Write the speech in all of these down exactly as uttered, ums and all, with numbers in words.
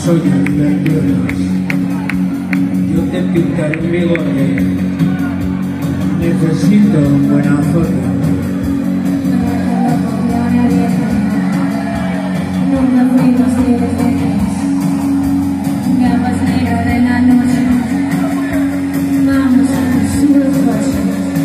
soy un divertirnos. Yo te pintaré un bigote. Necesito buena foto. Nunca fuimos libres de Dios. Gafas negras de la noche. Vamos a su coche.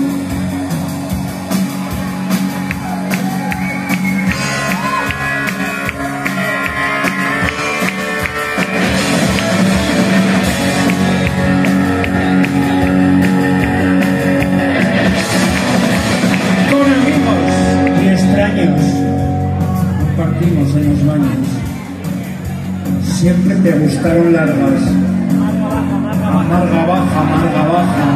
Compartimos en los baños. Siempre te gustaron largas. Amarga baja, amarga baja.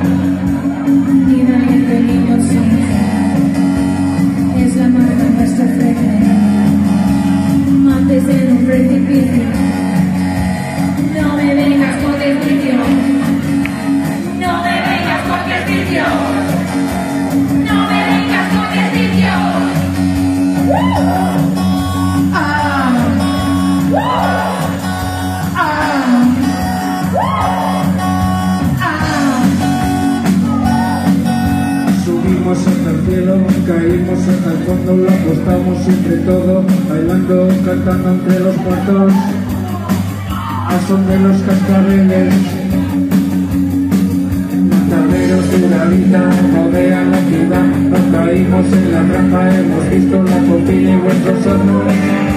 Y nadie te limosina. Es la amarga en nuestra frente. Antes en un precipicio. No me vengas con desvicio. No me vengas con desvicio. No me vengas con desvicio. Subimos hasta el cielo, caímos hasta el fondo, lo apostamos entre todo, bailando, cantando entre los cuartos, a son de los cascabeles. Mataderos de la vida rodean la ciudad, nos caímos en la trampa, hemos visto la copia y vuestros hornos.